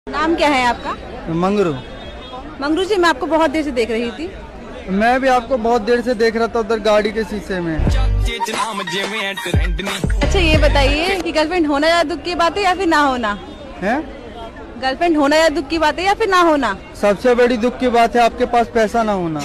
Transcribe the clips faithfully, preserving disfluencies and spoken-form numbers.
नाम क्या है आपका? मंगरू। मंगरू जी, मैं आपको बहुत देर से देख रही थी। मैं भी आपको बहुत देर से देख रहा था उधर गाड़ी के शीशे में। अच्छा ये बताइए कि गर्लफ्रेंड होना ज्यादा दुख की बात है या फिर ना होना है? गर्लफ्रेंड होना ज्यादा दुख की बात है या फिर ना होना? सबसे बड़ी दुख की बात है आपके पास पैसा ना होना।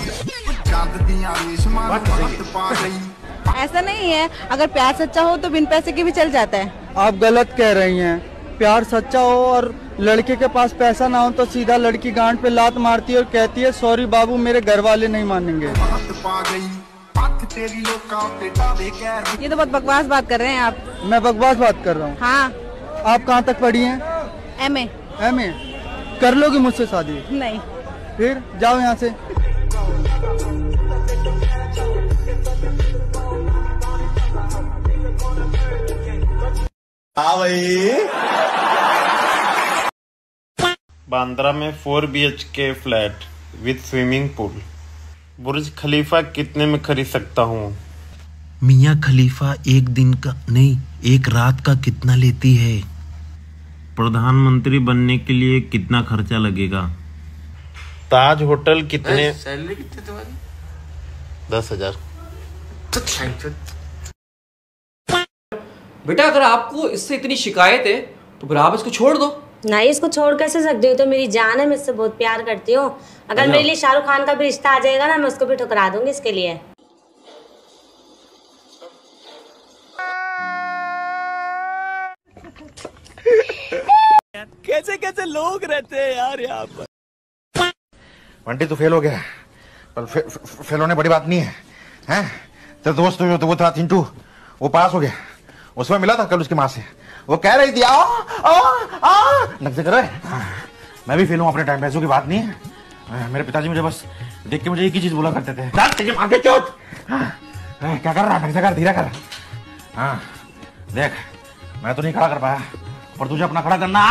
ऐसा नहीं है, अगर प्यार सच्चा हो तो बिन पैसे के भी चल जाता है। आप गलत कह रही हैं। प्यार सच्चा हो और लड़के के पास पैसा ना हो तो सीधा लड़की गांड पे लात मारती है और कहती है सॉरी बाबू मेरे घर वाले नहीं मानेंगे। ये तो बहुत बकवास बात कर रहे हैं आप। मैं बकवास बात कर रहा हूँ? हाँ। आप कहाँ तक पढ़ी हैं? M A. एम ए कर लोगी मुझसे शादी? नहीं। फिर जाओ यहाँ से। हाँ भाई। बांद्रा में four B H K flat with swimming pool. Burj Khalifa कितने में खरीद सकता हूँ? मियाँ खलीफा एक दिन का नहीं एक रात का कितना लेती है? प्रधानमंत्री बनने के लिए कितना खर्चा लगेगा? ताज होटल कितने? सैलरी कितनी तुम्हारी? दस हजार। बेटा अगर आपको इससे इतनी शिकायत है तो फिर आप इसको छोड़ दो। नहीं, इसको छोड़ कैसे सकती हो? तो मेरी जान है, मैं इससे बहुत प्यार करती हूँ। अगर मेरे लिए शाहरुख खान का भी रिश्ता आ जाएगा ना, मैं उसको भी ठुकरा दूंगी इसके लिए। कैसे कैसे लोग रहते हैं यार यहाँ पर। बंटी तो फेल हो गया, पर फे, फे, फेल होने बड़ी बात नहीं है, हैं? तेरा दोस्त जो तो वो था चिंटू, वो पास हो गया। उसमें मिला था कल उसकी माँ से, वो कह रही थी आओ आओ आओ नक्शे कर रहे। मैं भी फेल हूँ अपने टाइम, पैसों की बात नहीं है। मेरे पिताजी मुझे बस देख के मुझे एक ही चीज बोला करते थे, क्या कर रहा है नक्शे कर, धीरे कर। हाँ देख, मैं तो नहीं खड़ा कर पाया, पर तुझे अपना खड़ा करना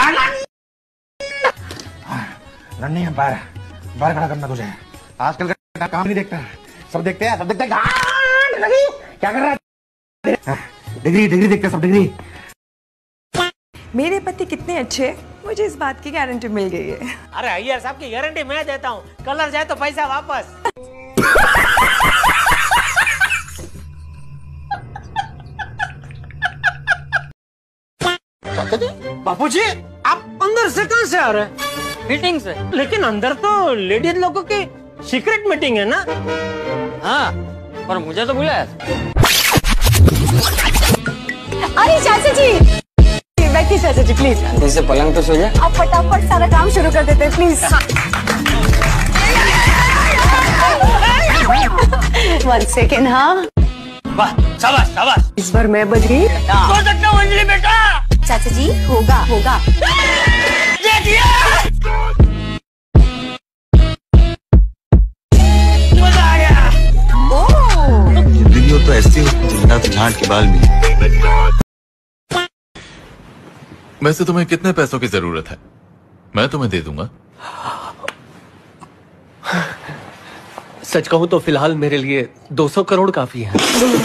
नहीं है। बाहर बाहर खड़ा करना तुझे। आजकल का काम नहीं देखता, सब देखते हैं, सब देखते हैं। क्या कर रहा है? डिग्री डिग्री देखते सब, डिग्री। मेरे पति कितने अच्छे, मुझे इस बात की गारंटी मिल गई है। अरे अय्यर साहब की गारंटी मैं देता हूँ, कलर जाए तो पैसा वापस। बापूजी आप अंदर से कहाँ से आ रहे हैं? मीटिंग से। लेकिन अंदर तो लेडीज लोगों की सीक्रेट मीटिंग है ना? हाँ, पर मुझे तो बुलाया। अरे चाचा जी, बैठिए चाचा जी प्लीज। जैसे पलंग तो सो जाए। आप फटाफट सारा काम शुरू कर देते हैं प्लीज। One second. हाँ वाह, शाबाश शाबाश। इस बार मैं बच गई। हो सकता हूँ अंजलि बेटा। चाचा जी होगा होगा। मजा आ गया। जिंदगी हो तो ऐसी हो, जिंदा तो झांट के बाल भी। वैसे तुम्हें कितने पैसों की जरूरत है? मैं तुम्हें दे दूंगा। सच कहूँ तो फिलहाल मेरे लिए दो सौ करोड़ काफी है।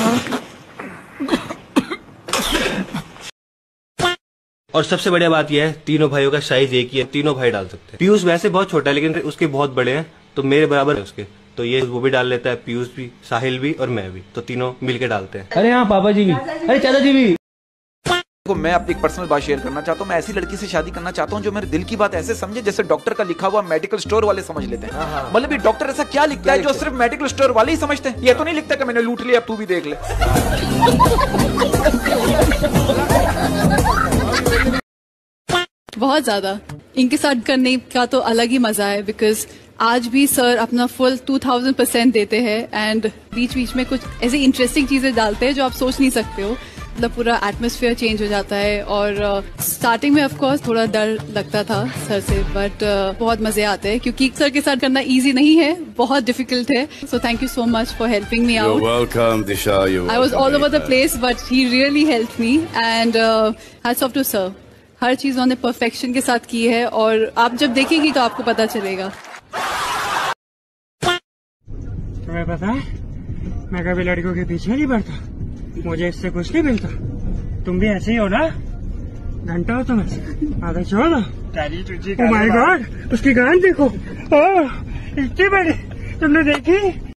और सबसे बढ़िया बात यह है, तीनों भाइयों का साइज एक ही है, तीनों भाई डाल सकते हैं। पीयूष वैसे बहुत छोटा है लेकिन उसके बहुत बड़े हैं, तो मेरे बराबर है उसके, तो ये वो भी डाल लेता है, पीयूष भी, साहिल भी और मैं भी, तो तीनों मिलके डालते हैं। अरे हाँ पापा जी भी, अरे चाचा जी भी। को मैं अपनी पर्सनल बात शेयर करना चाहता हूँ। मैं ऐसी लड़की से शादी करना चाहता हूँ जो मेरे दिल की बात ऐसे समझे जैसे डॉक्टर का लिखा हुआ मेडिकल स्टोर वाले समझ लेते हैं। मतलब ये डॉक्टर ऐसा क्या लिखता है जो सिर्फ मेडिकल स्टोर वाले ही समझते हैं। ये तो नहीं लिखता कि मैंने लूट लिया, अब तू भी देख ले। बहुत ज्यादा इनके साथ करने का तो अलग ही मजा है, बिकॉज आज भी सर अपना फुल टू थाउजेंड परसेंट देते हैं एंड बीच बीच में कुछ ऐसी इंटरेस्टिंग चीजें डालते हैं जो आप सोच नहीं सकते हो। मतलब पूरा एटमॉस्फेयर चेंज हो जाता है। और स्टार्टिंग uh, में ऑफ कोर्स थोड़ा डर लगता था सर से, बट uh, बहुत मजे आते हैं क्योंकि सर के साथ करना इजी नहीं है, बहुत डिफिकल्ट है। So thank you so much for helping me out. Welcome Disha. I was all over the place but he really helped me and hats off to sir. हर चीज उन्होंने परफेक्शन के साथ की है और आप जब देखेंगी तो आपको पता चलेगा। तुम्हें पता है मैं कभी लड़कों के पीछे नहीं पड़ता, मुझे इससे कुछ नहीं मिलता। तुम भी ऐसे ही हो ना? घंटा हो तुम्हें, आधा छोड़ दो। ओह माय गॉड, उसकी गांड देखो, ओह इतनी बड़ी, तुमने देखी?